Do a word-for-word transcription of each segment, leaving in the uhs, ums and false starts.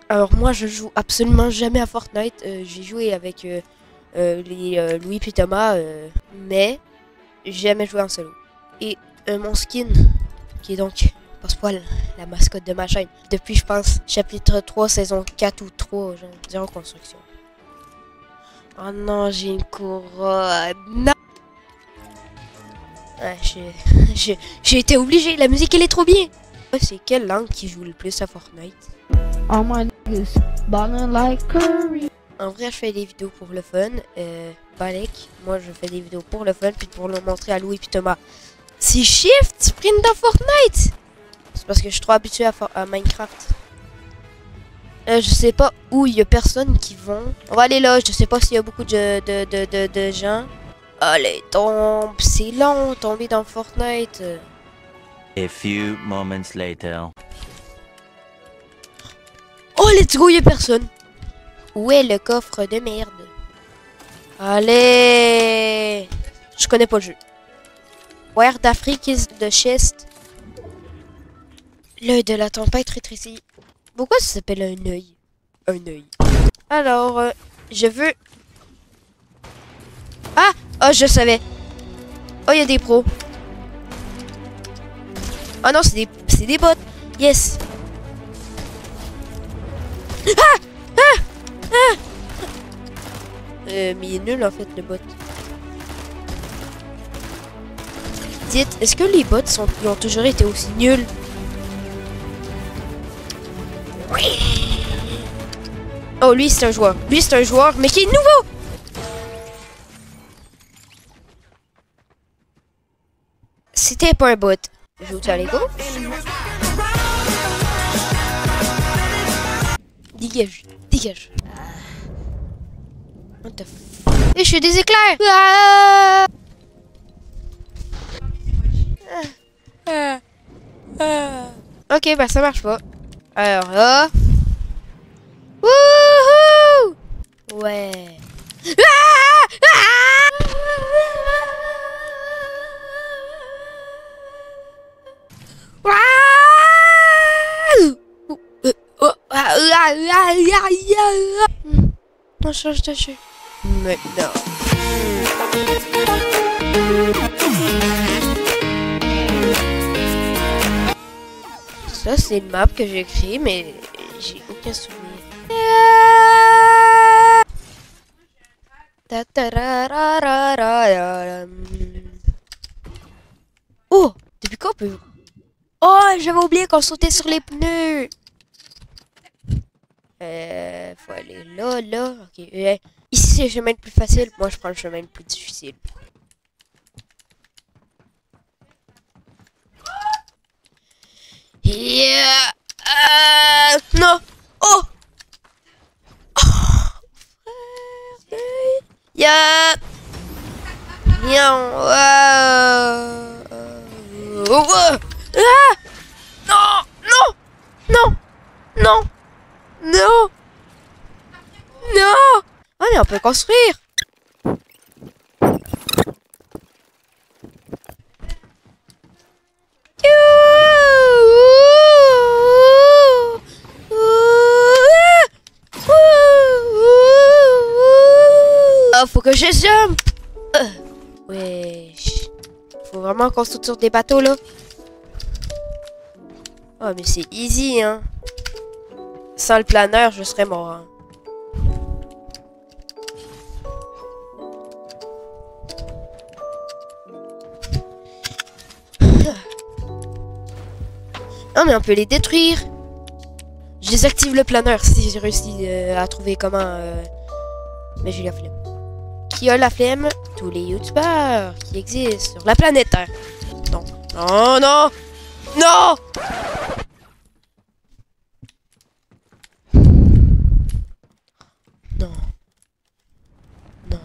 Alors moi je joue absolument jamais à Fortnite, euh, j'ai joué avec euh, euh, les euh, Louis puis Thomas, euh, mais j'ai jamais joué en solo. Et euh, mon skin, qui est donc Passepoil, la mascotte de ma chaîne, depuis je pense chapitre trois, saison quatre ou trois, genre, zéro construction. Oh non, j'ai une couronne. Non. Ouais, j'ai j'ai été obligé, la musique elle est trop bien. C'est quelle langue qui joue le plus à Fortnite? All my niggas ballin' like Curry. En vrai, je fais des vidéos pour le fun. Euh, Balek, moi je fais des vidéos pour le fun, puis pour le montrer à Louis et Thomas. C'est Shift Sprint dans Fortnite. C'est parce que je suis trop habitué à, à Minecraft. Euh, je sais pas où il y a personne qui vont. On va aller là, je sais pas s'il y a beaucoup de, de, de, de, de gens. Allez, tombe, c'est long, tomber dans Fortnite. A few moments later. Oh, let's go, y'a personne. Où est le coffre de merde? Allez. Je connais pas le jeu. Where d'Afrique is the chest? L'œil de la tempête rétréci. Pourquoi ça s'appelle un œil? Un œil. Alors, euh, je veux... Ah! Oh, je savais. Oh, il y a des pros. Oh non, c'est des, c'est des bots. Yes. Ah! Ah! Ah! Euh, mais il est nul en fait le bot. Dites, est-ce que les bots sont, ils ont toujours été aussi nuls? Oh, lui c'est un joueur. Lui c'est un joueur, mais qui est nouveau! C'était pas un bot. Joue-tu à Lego? Dégage, dégage. What the f... Et je fais des éclairs! Ah! Ah. Ah. Ok, bah ça marche pas. Alors là... Wouhou! Ouais. Ah! Ah! On change de jeu. Maintenant. Ça, c'est une map que j'ai créée, mais j'ai aucun souvenir. Oh! Depuis quand on peut... Oh! J'avais oublié qu'on sautait sur les pneus! Euh... Faut aller là, là... Ok. Euh, ici, c'est le chemin le plus facile. Moi, je prends le chemin le plus difficile. Yeah! Euh... Non! Oh! Yeah! Miaou! Euh... Oh! Ah! Non! Non! Non! Non! Non! Non! Ah, mais on peut construire! Oh, faut que je jump! Euh, wesh. Faut vraiment qu'on saute sur des bateaux, là. Oh, mais c'est easy, hein. Sans le planeur, je serais mort. Hein. Non, mais on peut les détruire. Je désactive le planeur si j'ai réussi euh, à trouver comment... Euh... Mais j'ai la flemme. Qui a la flemme? Tous les youtubeurs qui existent sur la planète Terre. Non. Non, non! Non! Non. Non.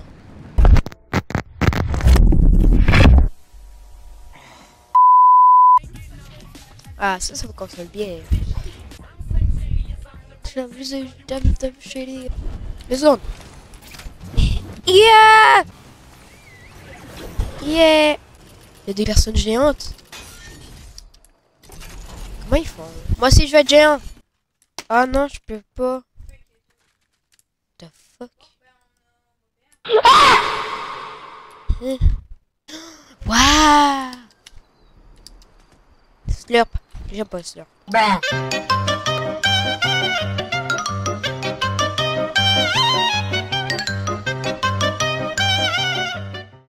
Ah, ça, ça vous console bien. Les zones. Yeah! Yeah! Il y a des personnes géantes. Comment ils font? Moi aussi, je vais être géant. Ah non, je peux pas. The fuck? Hein? Waouh! Slurp. J'aime pas slurp.